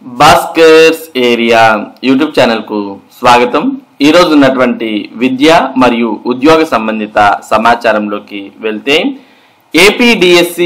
Bhaskar's area YouTube channel కు స్వాగతం. ఈ రోజు ఉన్నటువంటి విద్య మరియు ఉద్యోగ సంబంధిత సమాచారంలోకి వెళ్తే ఏపీడిఎస్సి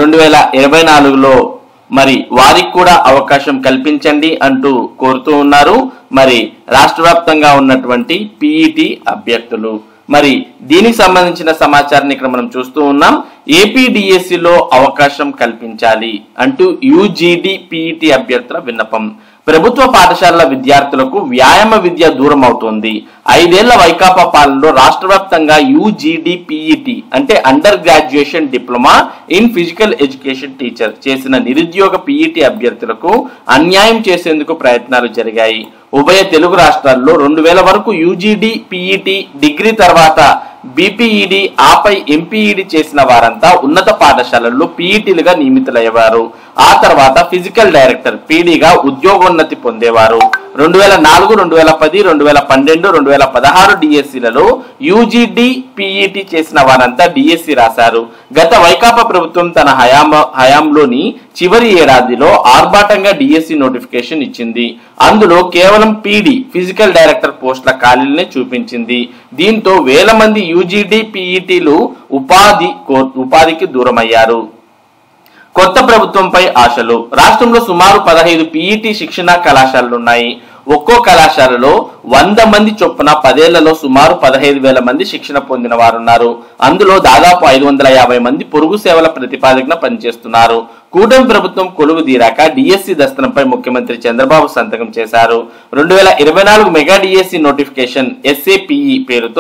2024లో మరి వారికి కూడా అవకాశం కల్పించండి అంటూ కోరుతూ ఉన్నారు. మరి రాష్ట్ర వ్యాప్తంగా ఉన్నటువంటి పీఈటీ అభ్యర్థులు మరి దీనికి సంబంధించిన సమాచారాన్ని ఇక్కడ మనం చూస్తూ ఉన్నాం. ఏపీడిఎస్సిలో అవకాశం కల్పించాలి అంటూ యూజీడీ పీఈటీ అభ్యర్థుల విన్నపం. ప్రభుత్వ పాఠశాలల విద్యార్థులకు వ్యాయామ విద్య దూరం అవుతోంది. 5 ఏళ్ల వైకాపా పాలనలో రాష్ట్ర వ్యాప్తంగా యూజీడీ పీఈటీ అంటే under graduation diploma in physical education teacher చేసిన నిరుద్యోగ పీఈటీ అభ్యర్థులకు అన్యాయం చేసేందుకు ప్రయత్నాలు జరిగాయి. ఉభయ తెలుగు రాష్ట్రాల్లో 2000 వరకు యూజీడీ పీఈటీ డిగ్రీ తర్వాత బీపీఈడి ఆపై ఎంపీఈడి చేసిన వారంతా ఉన్నత పాఠశాలల్లో పీఈటీలుగా నియమితులయ్యేవారు. ఆ తర్వాత ఫిజికల్ డైరెక్టర్ పీడీగా ఉద్యోగోన్నతి పొందేవారు. 2004, 2010, 2012, 2016 డిఎస్సీలలో యూజీడీ పీఈటీ చేసిన వారంతా డిఎస్సీ రాశారు. గత వైకాపా ప్రభుత్వం తన హయాంలోని చివరి ఏడాదిలో ఆర్భాటంగా డిఎస్సీ నోటిఫికేషన్ ఇచ్చింది. అందులో కేవలం పీడీ ఫిజికల్ డైరెక్టర్ పోస్టుల ఖాళీలనే చూపించింది. దీంతో వేల మంది యూజీడీ పీఈటీలు ఉపాధికి దూరమయ్యారు. కొత్త ప్రభుత్వంపై ఆశలు. రాష్ట్రంలో సుమారు 15 పీఈటీ శిక్షణా కళాశాలలున్నాయి. ఒక్కో కళాశాలలో 100 మంది చొప్పున 10 ఏళ్లలో సుమారు 15,000 మంది శిక్షణ పొందిన వారున్నారు. అందులో దాదాపు 550 మంది పొరుగు సేవల ప్రతిపాదకన పనిచేస్తున్నారు. కూటమి ప్రభుత్వం కొలువు తీరాక డిఎస్సి దస్తనంపై ముఖ్యమంత్రి చంద్రబాబు సంతకం చేశారు. 2024 మెగా డిఎస్సి నోటిఫికేషన్ ఎస్ఏపిఈ పేరుతో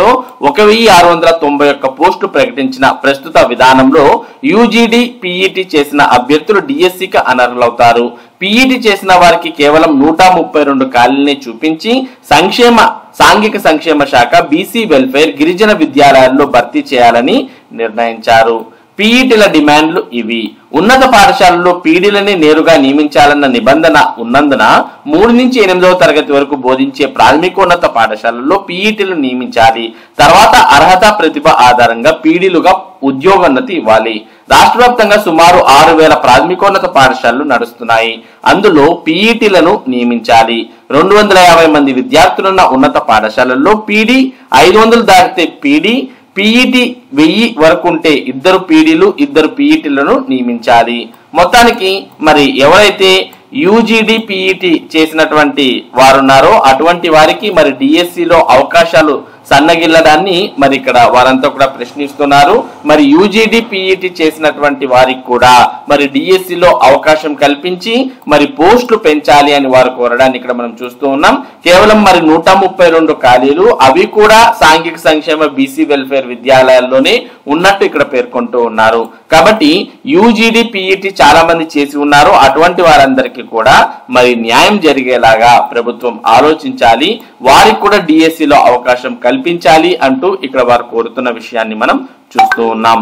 1691 పోస్టులు ప్రకటించిన ప్రస్తుత విధానంలో యూజీడీ పీఈటీ చేసిన అభ్యర్థులు డిఎస్సికి అనర్హులవుతారు. పీఈటీ చేసిన వారికి కేవలం 132 ఖాళీలనే చూపించి సాంఘిక సంక్షేమ శాఖ బీసీ వెల్ఫేర్ గిరిజన విద్యాలయాల్లో భర్తీ చేయాలని నిర్ణయించారు. పీఈటీల డిమాండ్లు ఇవి. ఉన్నత పాఠశాలల్లో పీడీలని నేరుగా నియమించాలన్న నిబంధన ఉన్నందున 3 నుంచి 8వ తరగతి వరకు బోధించే ప్రాథమికోన్నత పాఠశాలల్లో పీఈటీలు నియమించాలి. తర్వాత అర్హత ప్రతిభ ఆధారంగా పీడీలుగా ఉద్యోగోన్నతి ఇవ్వాలి. రాష్ట్ర వ్యాప్తంగా సుమారు 6,000 ప్రాథమికోన్నత పాఠశాలలు నడుస్తున్నాయి. అందులో పీఈటీలను నియమించాలి. 250 మంది విద్యార్థులున్న ఉన్నత పాఠశాలల్లో పీడీ 500 దాటితే పీఈటీ 1000 వరకు ఉంటే 2 పీడీలు 2 పీఈటీలను నియమించాలి. మొత్తానికి మరి ఎవరైతే యూజీడీ పీఈటీ చేసినటువంటి వారున్నారో అటువంటి వారికి మరి డిఎస్సిలో అవకాశాలు సన్నగిల్లడాన్ని మరి ఇక్కడ వారంతా కూడా ప్రశ్నిస్తున్నారు. మరి యూజీడీ పీఈటీ చేసినటువంటి వారికి కూడా మరి డిఎస్సిలో అవకాశం కల్పించి మరి పోస్టులు పెంచాలి అని వారు కోరడాన్ని ఇక్కడ మనం చూస్తూ ఉన్నాం. కేవలం మరి 132 ఖాళీలు, అవి కూడా సాంఘిక సంక్షేమ బీసీ వెల్ఫేర్ విద్యాలయాల్లోనే ఉన్నట్టు ఇక్కడ పేర్కొంటూ ఉన్నారు. కాబట్టి యూజీడీ పీఈటీ చాలా మంది చేసి ఉన్నారు. అటువంటి వారందరికీ కూడా మరి న్యాయం జరిగేలాగా ప్రభుత్వం ఆలోచించాలి. వారికి కూడా డిఎస్సిలో అవకాశం కల్పించాలి అంటూ ఇక్కడ వారు కోరుతున్న విషయాన్ని మనం చూస్తూ ఉన్నాం.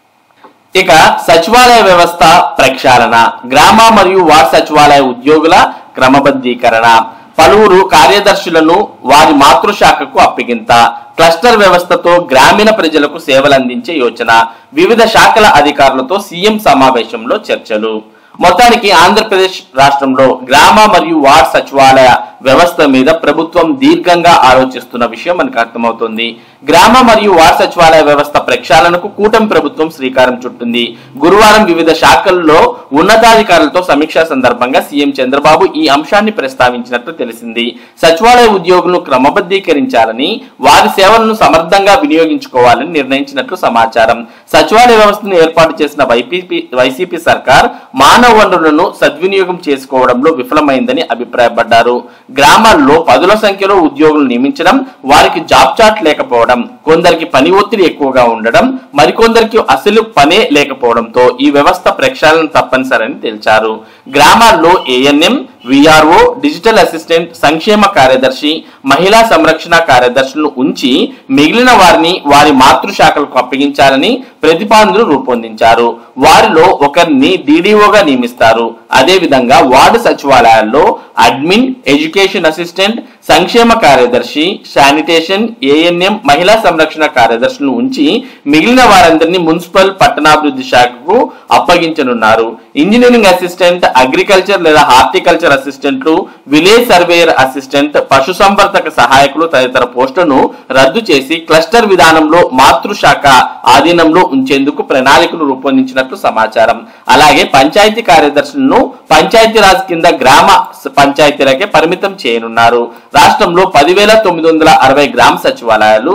ఇక సచివాలయ వ్యవస్థ ప్రక్షాళన, గ్రామ మరియు వార్డు సచివాలయ ఉద్యోగుల క్రమబద్ధీకరణ, పలువురు కార్యదర్శులను వారి మాతృశాఖకు అప్పగింత, క్లస్టర్ వ్యవస్థతో గ్రామీణ ప్రజలకు సేవలు అందించే యోచన, వివిధ శాఖల అధికారులతో సీఎం సమావేశంలో చర్చలు. మొత్తానికి ఆంధ్రప్రదేశ్ రాష్ట్రంలో గ్రామ మరియు వార్డు సచివాలయ వ్యవస్థ మీద ప్రభుత్వం దీర్ఘంగా ఆలోచిస్తున్న విషయం మనకు అర్థమవుతుంది. గ్రామ మరియు వార్డు సచివాలయ వ్యవస్థ ప్రక్షాళనకు కూటమి ప్రభుత్వం శ్రీకారం చుట్టింది. గురువారం వివిధ శాఖల్లో ఉన్నతాధికారులతో సమీక్ష సందర్భంగా సీఎం చంద్రబాబు ఈ అంశాన్ని ప్రస్తావించినట్లు తెలిసింది. సచివాలయ ఉద్యోగులను క్రమబద్ధీకరించాలని, వారి సేవలను సమర్థంగా వినియోగించుకోవాలని నిర్ణయించినట్లు సమాచారం. సచివాలయ వ్యవస్థను ఏర్పాటు చేసిన వైసీపీ సర్కార్ మానవ వనరులను సద్వినియోగం చేసుకోవడంలో విఫలమైందని అభిప్రాయపడ్డారు. గ్రామాల్లో 10ల సంఖ్యలో ఉద్యోగులు నియమించడం, వారికి జాబ్ చార్ట్ లేకపోవడం, కొందరికి పని ఒత్తిడి ఎక్కువగా ఉండడం, మరికొందరికి అసలు పనే లేకపోవడంతో ఈ వ్యవస్థ ప్రక్షాళన తప్పనిసరని తేల్చారు. గ్రామాల్లో ఏఎన్ఎం, విఆర్ఓ, డిజిటల్ అసిస్టెంట్, సంక్షేమ కార్యదర్శి, మహిళా సంరక్షణ కార్యదర్శులను ఉంచి మిగిలిన వారిని వారి మాతృశాఖలకు అప్పగించాలని ప్రతిపాదనలు రూపొందించారు. వారిలో ఒకరిని డీడీఓగా నియమిస్తారు. అదేవిధంగా వార్డు సచివాలయాల్లో అడ్మిన్, ఎడ్యుకేషన్ అసిస్టెంట్, సంక్షేమ కార్యదర్శి, శానిటేషన్, ఏఎన్ఎం, మహిళా సంరక్షణ కార్యదర్శులను ఉంచి మిగిలిన వారందరినీ మున్సిపల్ పట్టణాభివృద్ధి శాఖకు అప్పగించనున్నారు. ఇంజనీరింగ్ అసిస్టెంట్, అగ్రికల్చర్ లేదా హార్టికల్చర్ అసిస్టెంట్లు, విలేజ్ సర్వేయర్ అసిస్టెంట్, పశుసంవర్ధక సహాయకులు తదితర పోస్టులను రద్దు చేసి క్లస్టర్ విధానంలో మాతృశాఖ ఆధీనంలో ఉంచేందుకు ప్రణాళికలు రూపొందించినట్లు సమాచారం. అలాగే పంచాయతీ కార్యదర్శులను పంచాయతీరాజ్ కింద గ్రామ పంచాయతీలకే పరిమితం చేయనున్నారు. రాష్ట్రంలో 10,960 గ్రామ సచివాలయాలు,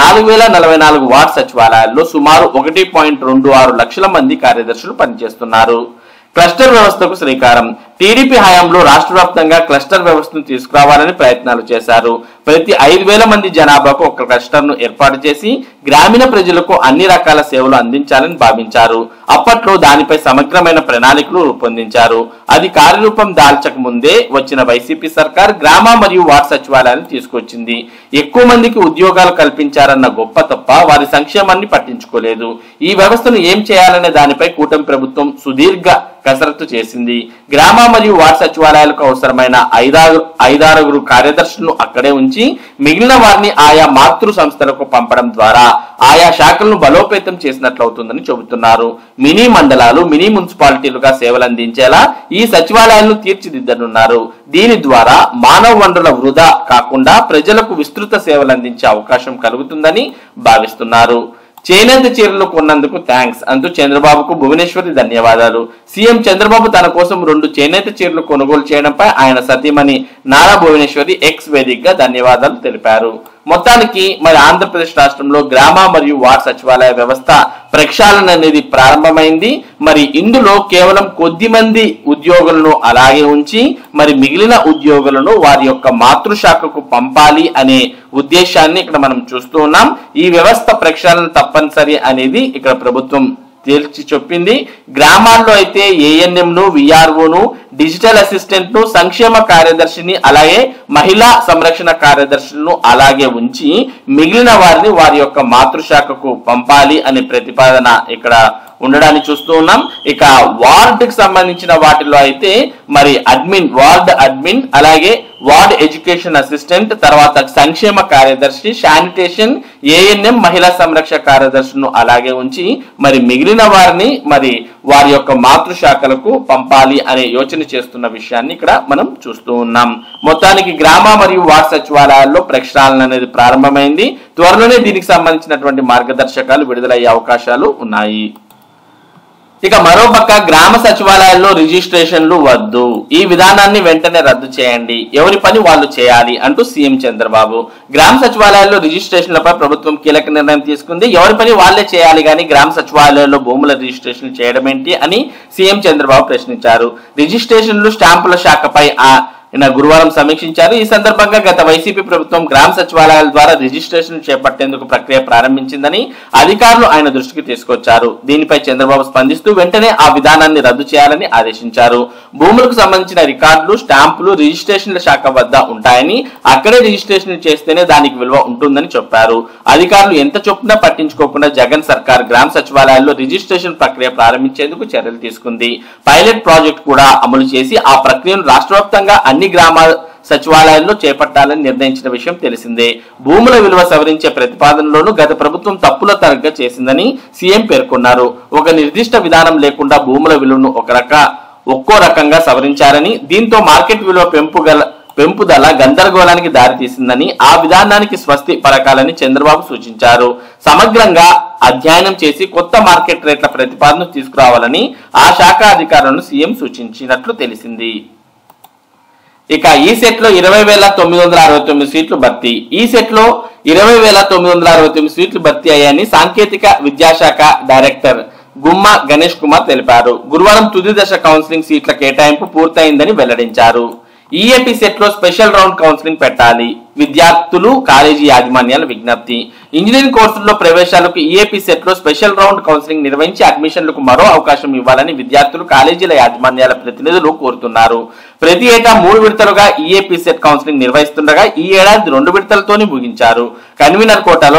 4,044 వార్డు సచివాలయాల్లో సుమారు 1.26 లక్షల మంది కార్యదర్శులు పనిచేస్తున్నారు. క్లస్టర్ వ్యవస్థకు శ్రీకారం. టీడీపీ హయాంలో రాష్ట్ర వ్యాప్తంగా క్లస్టర్ వ్యవస్థను తీసుకురావాలని ప్రయత్నాలు చేశారు. ప్రతి 5,000 మంది జనాభాకు ఒక క్లస్టర్ ను ఏర్పాటు చేసి గ్రామీణ ప్రజలకు అన్ని రకాల సేవలు అందించాలని భావించారు. అప్పట్లో దానిపై సమగ్రమైన ప్రణాళికలు రూపొందించారు. అది కార్యరూపం దాల్చక ముందే వచ్చిన వైసీపీ సర్కార్ గ్రామ మరియు వార్డు సచివాలయాన్ని తీసుకొచ్చింది. ఎక్కువ మందికి ఉద్యోగాలు కల్పించారన్న గొప్ప తప్ప వారి సంక్షేమాన్ని పట్టించుకోలేదు. ఈ వ్యవస్థను ఏం చేయాలనే దానిపై కూటమి ప్రభుత్వం సుదీర్ఘ కసరత్తు చేసింది. గ్రామ మరియు వార్డు సచివాలయాలకు అవసరమైన 5-6 కార్యదర్శులను అక్కడే ఉంచి మిగిలిన వారిని ఆయా మాతృ సంస్థలకు పంపడం ద్వారా ఆయా శాఖలను బలోపేతం చేసినట్లవుతుందని చెబుతున్నారు. మినీ మండలాలు, మినీ మున్సిపాలిటీలుగా సేవలు అందించేలా ఈ సచివాలయాలను తీర్చిదిద్దనున్నారు. దీని ద్వారా మానవ వనరుల వృధా కాకుండా ప్రజలకు విస్తృత సేవలు అందించే అవకాశం కలుగుతుందని భావిస్తున్నారు. చేనేత చీరలు కొన్నందుకు థ్యాంక్స్ అంటూ చంద్రబాబుకు భువనేశ్వరి ధన్యవాదాలు. సీఎం చంద్రబాబు తన కోసం 2 చేనేత చీరలు కొనుగోలు చేయడంపై ఆయన సతీమణి నారా భువనేశ్వరి ఎక్స్ వేదికగా ధన్యవాదాలు తెలిపారు. మొత్తానికి మరి ఆంధ్రప్రదేశ్ రాష్ట్రంలో గ్రామ మరియు వార్డు సచివాలయ వ్యవస్థ ప్రక్షాళన అనేది ప్రారంభమైంది. మరి ఇందులో కేవలం కొద్ది మంది ఉద్యోగులను అలాగే ఉంచి మరి మిగిలిన ఉద్యోగులను వారి యొక్క మాతృశాఖకు పంపాలి అనే ఉద్దేశాన్ని ఇక్కడ మనం చూస్తూ ఉన్నాం. ఈ వ్యవస్థ ప్రక్షాళన తప్పనిసరి అనేది ఇక్కడ ప్రభుత్వం తేల్చి చెప్పింది. గ్రామాల్లో అయితే ఏఎన్ఎం ను, విఆర్ఓను, డిజిటల్ అసిస్టెంట్ ను, సంక్షేమ కార్యదర్శిని అలాగే మహిళా సంరక్షణ కార్యదర్శులను అలాగే ఉంచి మిగిలిన వారిని వారి యొక్క మాతృశాఖకు పంపాలి అనే ప్రతిపాదన ఇక్కడ ఉండడాన్ని చూస్తూ ఉన్నాం. ఇక వార్డుకి సంబంధించిన వాటిలో అయితే మరి అడ్మిన్, వార్డ్ అడ్మిన్, అలాగే వార్డ్ ఎడ్యుకేషన్ అసిస్టెంట్, తర్వాత సంక్షేమ కార్యదర్శి, శానిటేషన్, ఏఎన్ఎం, మహిళా సంరక్షణ కార్యదర్శులను అలాగే ఉంచి మరి మిగిలిన వారిని మరి వారి యొక్క మాతృశాఖలకు పంపాలి అనే యోచన చేస్తున్న విషయాన్ని ఇక్కడ మనం చూస్తూ ఉన్నాం. మొత్తానికి గ్రామ మరియు వార్డు సచివాలయాల్లో ప్రక్షాళన అనేది ప్రారంభమైంది. త్వరలోనే దీనికి సంబంధించినటువంటి మార్గదర్శకాలు విడుదలయ్యే అవకాశాలు ఉన్నాయి. ఇక మరోపక్క గ్రామ సచివాలయాల్లో రిజిస్ట్రేషన్లు వద్దు, ఈ విధానాన్ని వెంటనే రద్దు చేయండి, ఎవరి పని వాళ్ళు చేయాలి అంటూ సీఎం చంద్రబాబు. గ్రామ సచివాలయాల్లో రిజిస్ట్రేషన్లపై ప్రభుత్వం కీలక నిర్ణయం తీసుకుంది. ఎవరి పని వాళ్లే చేయాలి కానీ గ్రామ సచివాలయాల్లో భూముల రిజిస్ట్రేషన్ చేయడం ఏంటి అని సీఎం చంద్రబాబు ప్రశ్నించారు. రిజిస్ట్రేషన్లు, స్టాంపుల శాఖపై గురువారం సమీక్షించారు. ఈ సందర్భంగా గత వైసీపీ ప్రభుత్వం గ్రామ సచివాలయాల ద్వారా రిజిస్ట్రేషన్ చేపట్టేందుకు ప్రక్రియ ప్రారంభించిందని అధికారులు ఆయన దృష్టికి తీసుకొచ్చారు. దీనిపై చంద్రబాబు స్పందిస్తూ వెంటనే ఆ విధానాన్ని రద్దు చేయాలని ఆదేశించారు. భూములకు సంబంధించిన రికార్డులు, స్టాంపులు రిజిస్ట్రేషన్ల శాఖ వద్ద ఉంటాయని, అక్కడే రిజిస్ట్రేషన్ చేస్తేనే దానికి విలువ ఉంటుందని చెప్పారు. అధికారులు ఎంత చొప్పున పట్టించుకోకుండా జగన్ సర్కార్ గ్రామ సచివాలయాల్లో రిజిస్ట్రేషన్ ప్రక్రియ ప్రారంభించేందుకు చర్యలు తీసుకుంది. పైలట్ ప్రాజెక్ట్ కూడా అమలు చేసి ఆ ప్రక్రియను రాష్ట్ర వ్యాప్తంగా అన్ని గ్రామ సచివాలయాల్లో చేపట్టాలని నిర్ణయించిన విషయం తెలిసిందే. భూముల విలువ సవరించే ప్రతిపాదనలోనూ గత ప్రభుత్వం తప్పుల తరగ్గా చేసిందని సీఎం పేర్కొన్నారు. ఒక నిర్దిష్ట విధానం లేకుండా భూముల విలువను ఒక్కో రకంగా సవరించారని, దీంతో మార్కెట్ విలువ పెంపుదల గందరగోళానికి దారితీసిందని, ఆ విధానానికి స్వస్తి పలకాలని చంద్రబాబు సూచించారు. సమగ్రంగా అధ్యయనం చేసి కొత్త మార్కెట్ రేట్ల ప్రతిపాదన తీసుకురావాలని ఆ శాఖ అధికారులను సీఎం సూచించినట్లు తెలిసింది. ఇక ఈ సెట్ లో 20,969 సీట్లు భర్తీ. ఈ సెట్ లో 20,969 సీట్లు భర్తీ అయ్యాయని సాంకేతిక విద్యాశాఖ డైరెక్టర్ గుమ్మ గణేష్ కుమార్ తెలిపారు. గురువారం తుది దశ కౌన్సిలింగ్ సీట్ల కేటాయింపు పూర్తయిందని వెల్లడించారు. ఈఏపీ సెట్ లో స్పెషల్ రౌండ్ కౌన్సిలింగ్ పెట్టాలి, విద్యార్థులు, కాలేజీ యాజమాన్యాల విజ్ఞప్తి. ఇంజనీరింగ్ కోర్సుల్లో ప్రవేశాలకు ఈఏపీ సెట్ లో స్పెషల్ రౌండ్ కౌన్సిలింగ్ నిర్వహించి అడ్మిషన్లకు మరో అవకాశం ఇవ్వాలని విద్యార్థులు, కాలేజీల యాజమాన్యాల ప్రతినిధులు కోరుతున్నారు. ప్రతి ఏటా 3 విడతలుగా ఈఏపీ సెట్ కౌన్సిలింగ్ నిర్వహిస్తుండగా ఈ ఏడాది 2 విడతలతోనే ముగించారు. కన్వీనర్ కోటాలో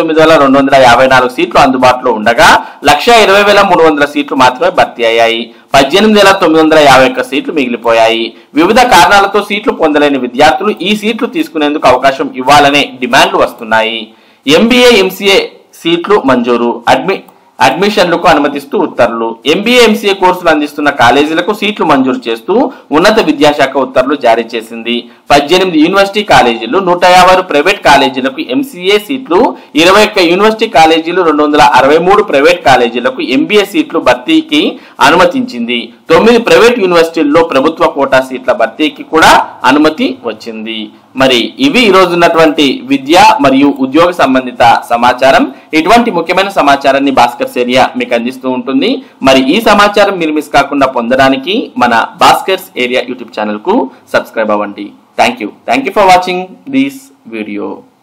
1,39,254 సీట్లు అందుబాటులో ఉండగా 1,20,300 సీట్లు మాత్రమే భర్తీ అయ్యాయి. 18,951 సీట్లు మిగిలిపోయాయి. వివిధ కారణాలతో సీట్లు పొందలేని విద్యార్థులు ఈ సీట్లు తీసుకునేందుకు అవకాశం ఇవ్వాలనే డిమాండ్లు వస్తున్నాయి. MBA MCA సీట్లు మంజూరు, అడ్మిషన్లకు అనుమతిస్తూ ఉత్తర్వులు. MBA MCA కోర్సులు అందిస్తున్న కాలేజీలకు సీట్లు మంజూరు చేస్తూ ఉన్నత విద్యాశాఖ ఉత్తర్వులు జారీ చేసింది. 18 యూనివర్సిటీ కాలేజీలు, 156 ప్రైవేట్ కాలేజీలకు MCA సీట్లు, 21 యూనివర్సిటీ కాలేజీలు, 263 ప్రైవేట్ కాలేజీలకు MBA సీట్లు భర్తీకి అనుమతించింది. 9 ప్రైవేట్ యూనివర్సిటీల్లో ప్రభుత్వ కోటా సీట్ల భర్తీకి కూడా అనుమతి వచ్చింది. మరి ఇవి ఈ రోజు ఉన్నటువంటి విద్య మరియు ఉద్యోగ సంబంధిత సమాచారం. ఇటువంటి ముఖ్యమైన సమాచారాన్ని భాస్కర్స్ ఏరియా మీకు అందిస్తూ ఉంటుంది. మరి ఈ సమాచారం మీరు మిస్ కాకుండా పొందడానికి మన భాస్కర్స్ ఏరియా యూట్యూబ్ ఛానల్ కు సబ్స్క్రైబ్ అవ్వండి. Thank you for watching this video.